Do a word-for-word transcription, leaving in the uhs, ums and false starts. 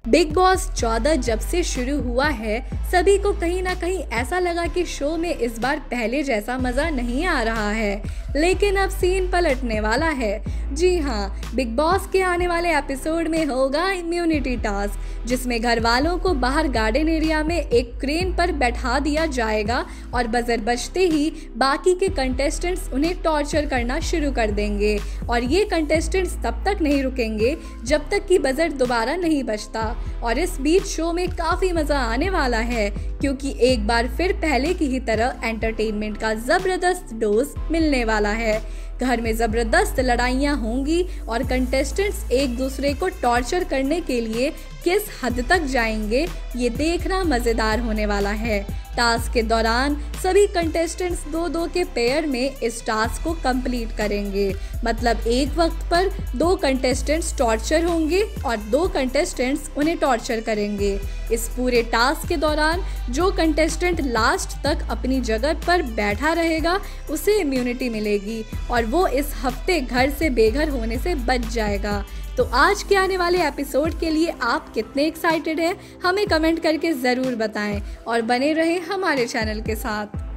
Big boss चौदह जब से शुरू हुआ है, सभी को कहीं ना कहीं ऐसा लगा कि शो में इस बार पहले जैसा मजा नहीं आ रहा है, लेकिन अब सीन पलटने वाला है। जी हाँ, बिग बॉस के आने वाले एपिसोड में होगा इम्यूनिटी टास्क, जिसमें घर वालों को बाहर गार्डन एरिया में एक क्रेन पर बैठा दिया जाएगा और बजर बजते ही बाकी के कंटेस्टेंट्स उन्हें टॉर्चर करना शुरू कर देंगे। और ये कंटेस्टेंट्स तब तक नहीं रुकेंगे जब तक कि बजर दोबारा नहीं बजता। और इस बीच शो में काफी मजा आने वाला है, क्योंकि एक बार फिर पहले की ही तरह एंटरटेनमेंट का जबरदस्त डोज मिलने वाला है। घर में जबरदस्त लड़ाइयाँ होंगी और कंटेस्टेंट्स एक दूसरे को टॉर्चर करने के लिए किस हद तक जाएंगे, ये देखना मजेदार होने वाला है। टास्क के दौरान सभी कंटेस्टेंट्स दो दो के पेयर में इस टास्क को कंप्लीट करेंगे, मतलब एक वक्त पर दो कंटेस्टेंट्स टॉर्चर होंगे और दो कंटेस्टेंट्स उन्हें टॉर्चर करेंगे। इस पूरे टास्क के दौरान जो कंटेस्टेंट लास्ट तक अपनी जगह पर बैठा रहेगा उसे इम्यूनिटी मिलेगी और वो इस हफ्ते घर से बेघर होने से बच जाएगा। तो आज के आने वाले एपिसोड के लिए आप कितने एक्साइटेड हैं, हमें कमेंट करके ज़रूर बताएं और बने रहें हमारे चैनल के साथ।